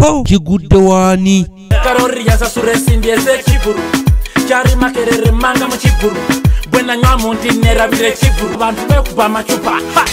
po kigudde wani karori yasa suresimbi eze chiburu chari makerere manga mu chiburu bwena nywa mundi nerabire chiburu abantu bekuba machupa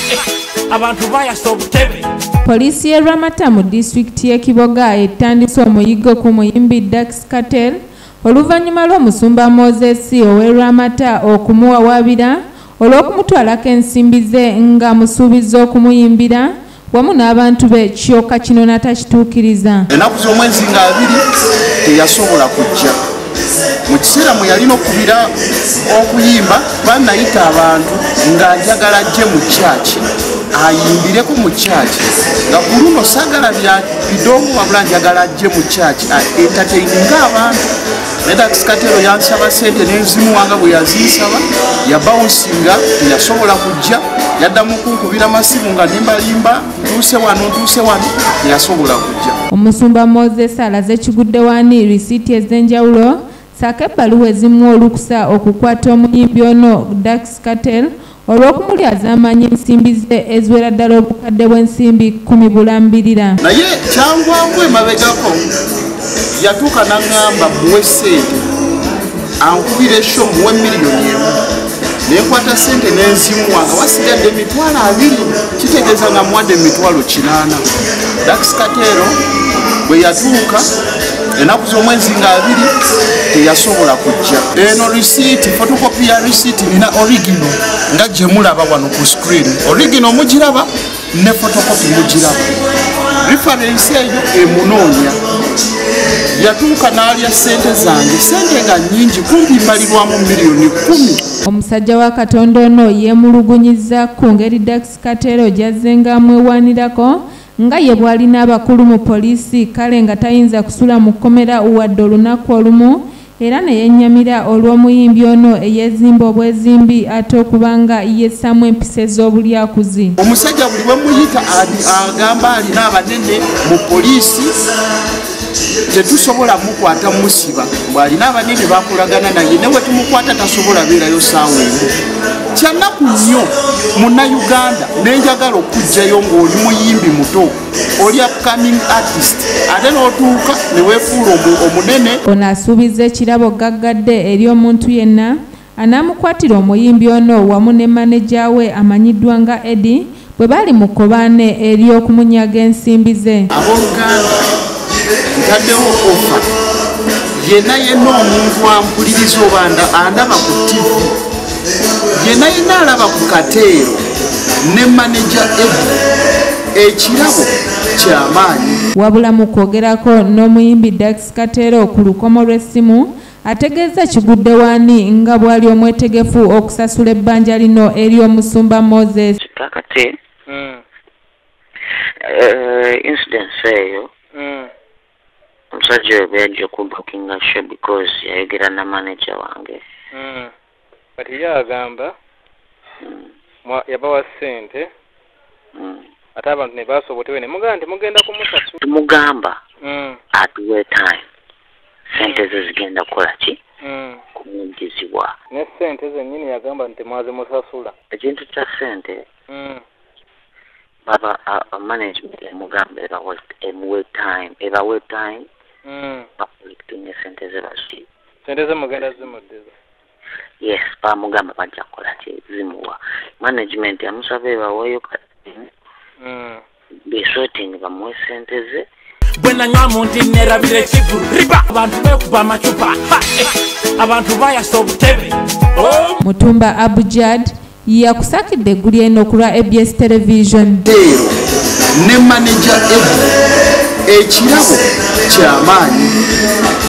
abantu bayasobutebe. Poliisi y'e Ramata mu disitulikiti y'e Kiboga etandise omuyiggo ku muyimbi Dax Cartel oluvannyuma lw'omusumba Moses ow'e Ramata okumuwawaabira olw'okumutwalako ensimbi ze nga musuubiza okumuyimbira wamu n'abantu be kyokka kino natakituukiriza. Ennaku z'omwezi nga 2 teyasobola kujja mu kiseera mwe yalina okubira okuyimba banayita abantu ng'ajagala ajje mu kyaki ayimbireko mu kyaki nga ku luno saagala bya bidongo wabula njagala ajje mu kyaki entertaininga abantu. Dax Cartel yansaba sente n'enzimuwanga bwe yazinsaba yabawunsinga teyasobola kujja yaddamu kunkubira masimu nga nimbalimba ntuuse wano teyasobola kujja. Omusumba Moses alaze kigudde wani risiiti ez'enjawulo saako ebbaluwa ezimuwa olukusa okukwata omuyimbi ono Dax Cartel olw'okumulyaza amanyi ensimbi ze eziwera ddala obukadde bw'ensimbi 10 bulambirira. Naye kyangwangu emabegako yatuuka n'aŋŋamba muwe ssente ankubira esho muwe miliyoni emu nenkwata ssente n'enzimuwanga wasigadde emitwalo 2 kitegeeza nga muwadde emitwalo 8. Dax Cartel bwe yatuuka ennaku z'omwezi nga 2 teyasobola kujja. Eno risiiti fotokopi ya risiiti nina origino nga gye mulaba wano ku screen. Origino mugiraba ne fotokopi mugiraba. Referensi eyo emunoonya yatuuka n'alya ssente zange ssente nga nnyingi kumpi mbalirwamu miliyoni 10. Omusajja wa Katonda ono yeemulugunyiza ku ngeri Dax Cartel gy'azze ng'amwewaanirako nga ye bw'alina abakulu mu poliisi kale nga tayinza kusula mu kkomera wadde olunaku olumu era ne yennyamira olw'omuyimbi ono eyeezimba obwezimbi ate okubanga yessamu empisa ez'obulyakuzi. Omusajja buli bwe muyita agamba alina abanene mu poliisi tetusobola mukwata musiba bw'alina abanene bakolagana naye ne bwe tumukwata tasobola beerayo saawa emu. Kyannaku nnyo munnayuganda nenjagala okujjayo ng'oli muyimbi muto oli upcoming artist ate n'otuuka ne weefuula omunene. Ono asuubiza ekirabo gaggadde eri omuntu yenna anaamukwatira omuyimbi ono wamu ne maneja we amanyiddwa nga Eddie bwe bali mu kkobaane eri okumunyaga ensimbi ze. Abooluganda ntaddewo ofa yenna omuntu ampuliriza oba andaba ku TV yenna alaba ku kateero ne maneja Eddie ekirabo kyamaanyi. Wabula mu kwogerako n'omuyimbi Dax Cartel ku lukomo lw'essimu ategeeza kigudde wani nga bw'ali omwetegefu okusasula ebbanja lino eri omusumba Moses. Kakati incidence eyo omusajja oyo bweyajja okubukinga show because yayogera na manager wange kati ye agamba yabawa ssente ate abantu ne baasobotewe ne mugamba nti mugenda kumusasula. Tumugamba atuwe time sente ze zigenda kukola ki kumwingizibwa ne ssente zennyini yagamba nti mwaze musasula ekintu kya ssente baba management emugamba emuwe time bakulikitinga sente ze basi sente ze mugenda zimuddeza. Yes, bamugamba bajja kukola ki zimuwa management yamusaba ebaweeyo besorting bamuwe sente ze bwena nywa mundi nerabire chiburu riba abantu bekuba amacupa abantu bayasobutebe. Mutumba Abujad yakusakidde eggulu eno ku lwa ABS Television. Ne manager Eddie ekirabo kyamaanyi.